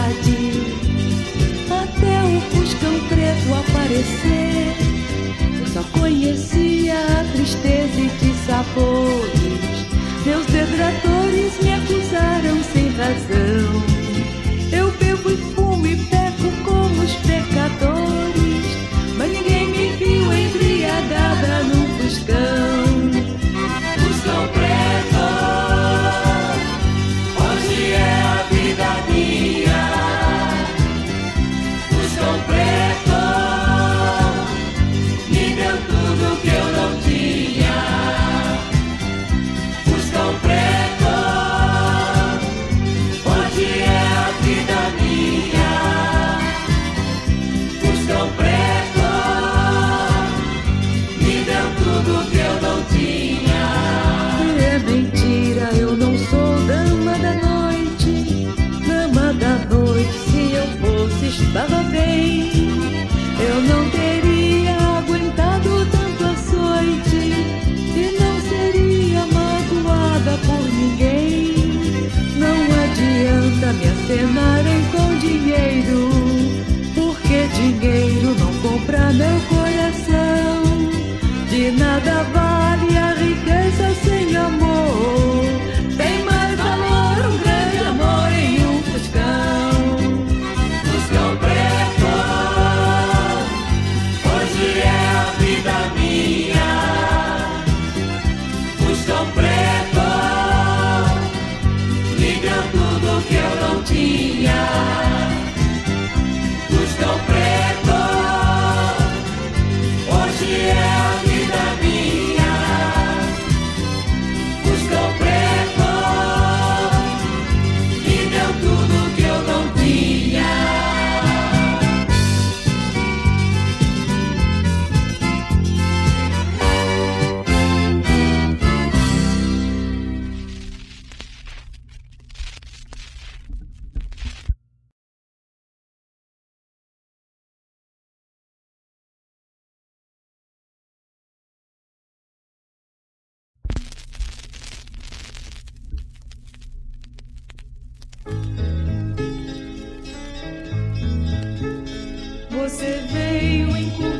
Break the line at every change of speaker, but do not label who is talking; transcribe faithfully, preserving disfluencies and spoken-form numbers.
cidade, até o Fuscão Preto aparecer. Eu só conhecia a tristeza e dissabores. Meus detratores me acusaram sem razão. Eu bebo e fumo e peco como os pecadores, mas ninguém me viu embriagada num Fuscão. Fuscão Preto, hoje é a vida minha. Fuscão Preto me deu tudo que eu não tinha. Fuscão Preto, hoje é a vida minha. Fuscão Preto me deu tudo que eu não tinha. É mentira, eu não sou dama da noite. Dama da noite, se eu fosse estava bem. Eu não teria aguentado tanto açoite e não seria magoada por ninguém. Não adianta me acenarem com dinheiro, porque dinheiro não compra meu coração. De nada vale a riqueza sem amor. Tem mais valor um grande amor em um Fuscão. Fuscão Preto, hoje é a vida minha. Fuscão Preto me deu tudo que eu não tinha. Fuscão Preto, hoje é a vida minha. Fuscão Preto me deu tudo que eu não tinha. Você veio encurtar